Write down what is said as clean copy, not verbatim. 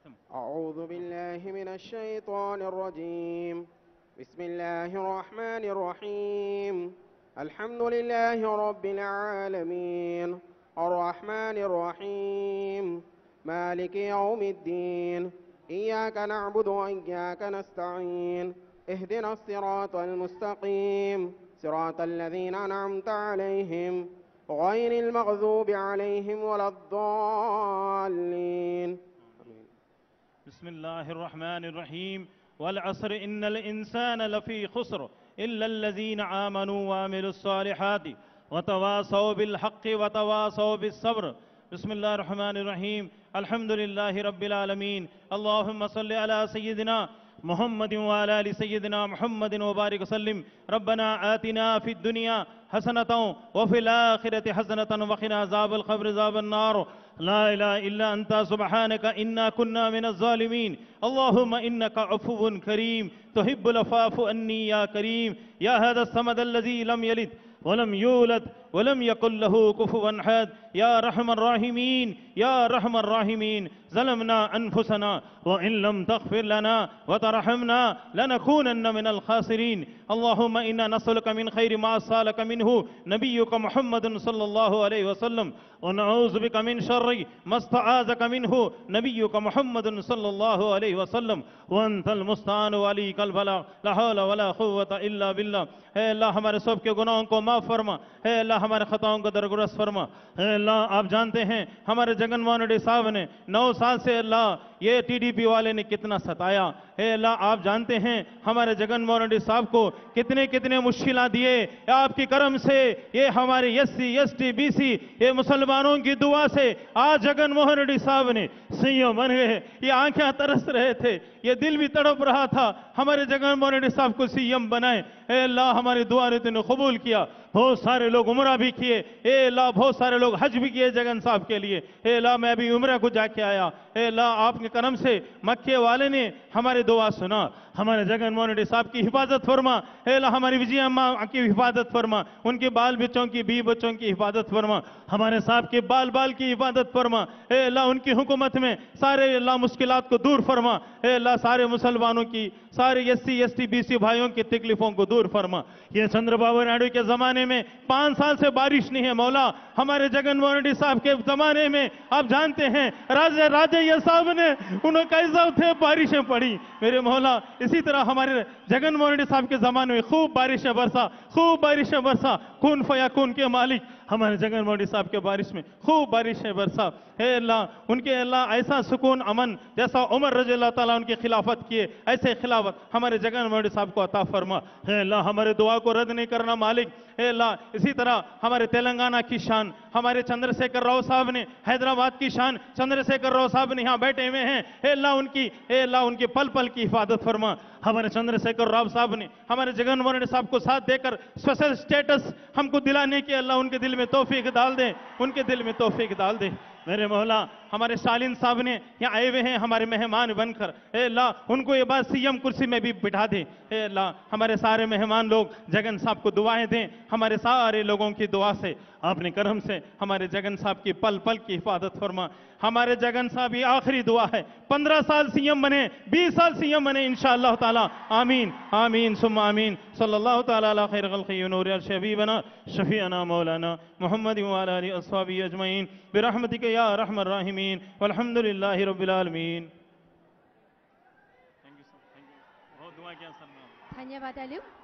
أعوذ بالله من الشيطان الرجيم بسم الله الرحمن الرحيم الحمد لله رب العالمين الرحمن الرحيم مالك يوم الدين إياك نعبد وإياك نستعين اهدنا الصراط المستقيم صراط الذين أنعمت عليهم غير المغضوب عليهم ولا الضالين. بسم الله الرحمن الرحيم والعصر إن الإنسان لفي خسر إلا الذين آمنوا وعملوا الصالحات وتواصوا بالحق وتواصوا بالصبر. بسم الله الرحمن الرحيم الحمد لله رب العالمين اللهم صل على سيدنا محمد وعلى آل سيدنا محمد وبارك وسلم. ربنا آتنا في الدنيا حسنة وفي الآخرة حسنة وقنا عذاب القبر عذاب النار. لا إله إلا أنت سبحانك إنا كنا من الظالمين. اللهم إنك عفو كريم تحب العفو عني يا كريم. يا هذا الصمد الذي لم يلد ولم يولد ولم يكن له كفوا أحد. يا رحم الراحمين يا رحم الراحمين ظلمنا أنفسنا وإن لم تغفر لنا وترحمنا لنكونن من الخاسرين. اللهم إنا نسألك من خير ما سألك منه نبيك محمد صلى الله عليه وسلم ونعوذ بك من شر ما استعاذك منه نبيك محمد صلى الله عليه وسلم وأنت المستعان وعليك البلاغ لا حول ولا قوة إلا بالله. हे अल्लाह हमारे सब के गुनाहों को माफ़ फरमा. हे अल्लाह हमारे खताओं को दरगुजर फरमा. हे अल्लाह आप जानते हैं हमारे जगन मोहन रेड्डी साहब ने 9 साल से अल्लाह ये टीडीपी वाले ने कितना सताया. हे अल्लाह आप जानते हैं हमारे जगन मोहन रेड्डी साहब को कितने कितने मुश्किलात दिए. आपकी करम से ये हमारे एससी एसटी बीसी ये मुसलमानों की दुआ से आज जगन मोहन रेड्डी साहब ने सीएम बन गए. ये आंखें तरस रहे थे, ये दिल भी तड़प रहा था हमारे जगन मोहन रेड्डी साहब को सीएम बनाए. हे अल्लाह हमारी दुआ ने तूने कबूल किया. बहुत सारे लोग उम्रा भी किए. हे अल्लाह बहुत सारे लोग हज भी किए जगन साहब के लिए. हे अल्लाह मैं भी उम्रा को जाके आया. हे अल्लाह आपके करम से मक्के वाले ने हमारी दुआ सुना. हमारे जगन मोहन रेड्डी साहब की हिफाजत फरमा. हे अल्लाह हमारी विजय अम्मा की हिफाजत फरमा. उनके बाल बच्चों की बी बच्चों की हिफाजत फरमा. हमारे साहब के बाल बाल की हिफाजत फरमा. हे अल्लाह उनकी हुकूमत में सारे अल्लाह मुश्किलात को दूर फरमा. हे अल्लाह सारे मुसलमानों की सारे एससी एसटी बीसी भाइयों की तकलीफों को दूर फरमा. ये चंद्रबाबू नायडू के जमाने में 5 साल से बारिश नहीं है मौला. हमारे जगन मोहन रेड्डी साहब के जमाने में आप जानते हैं राजे राजे साहब ने उन्हें कैसा थे बारिशें पड़ी मेरे मौला. इसी तरह हमारे जगन मोहन रेड्डी साहब के जमाने में खूब बारिशें बरसा खून फयाकून के मालिक हमारे जगन मोहन रेड्डी साहब के बारिश में खूब बारिशें बरसा. हे अल्लाह उनके अल्लाह ऐसा सुकून अमन जैसा उमर रज़ी अल्लाह ताला उनकी खिलाफत किए ऐसे खिलाफत हमारे जगन मोहन रेड्डी साहब को अता फरमा. हे अल्लाह हमारे दुआ को रद्द नहीं करना मालिक. हे अल्लाह इसी तरह हमारे तेलंगाना की शान हमारे चंद्रशेखर राव साहब ने हैदराबाद की शान चंद्रशेखर राव साहब ने यहाँ बैठे हुए हैं. हे अल्लाह उनकी पल पल की हिफाजत फरमा. हमारे चंद्रशेखर राव साहब ने हमारे जगन मोहन रेड्डी साहब को साथ देकर स्पेशल स्टेटस हमको दिलाने के अल्लाह उनके दिल में तौफीक डाल दे. उनके दिल में तौफीक डाल दे मेरे मौला. हमारे शालीन साहब ने यहाँ आए हुए हैं हमारे मेहमान बनकर. हे अल्लाह उनको ये बात सीएम कुर्सी में भी बिठा दे. हे अल्लाह हमारे सारे मेहमान लोग जगन साहब को दुआएं दें. हमारे सारे लोगों की दुआ से अपने करम से हमारे जगन साहब की पल पल की हिफाजत फरमा. हमारे जगन साहब ये आखिरी दुआ है. 15 साल सीएम बने 20 साल सीएम बने इंशाअल्लाह ताला. आमीन आमीन सुम्मा आमीन. सल्लल्लाहु ताला अला खैर खल्क़ी नूर शबीबना शफीअना मौलाना मुहम्मद व अला आलिहि अस्हाबी अजमईन बिरहमतिक या रहमर राहिमीन वल्हम्दुलिल्लाहि रब्बिल आलमीन. Thank you sir. बहुत दुआ किया सर. धन्यवाद